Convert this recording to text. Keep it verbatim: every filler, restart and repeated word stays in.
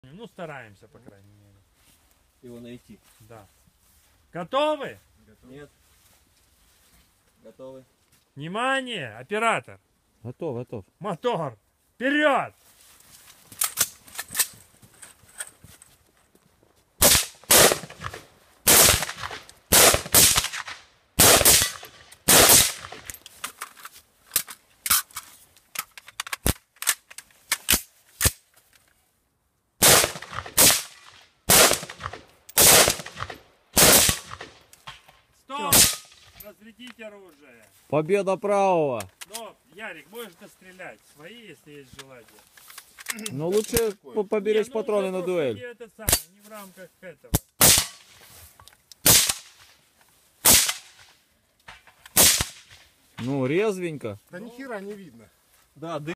Ну, стараемся, по крайней мере. Его найти. Да. Готовы? Нет. Готовы. Внимание, оператор. Готов, готов. Мотор. Вперед! Стоп! Разрядите оружие. Победа правого. Но, Ярик, можешь стрелять. Свои, если есть желание. Но лучше по- поберечь Не, ну, патроны это на просто дуэль. Не, это самое, не в рамках этого. Ну, резвенько. Да ни хера не видно. Да,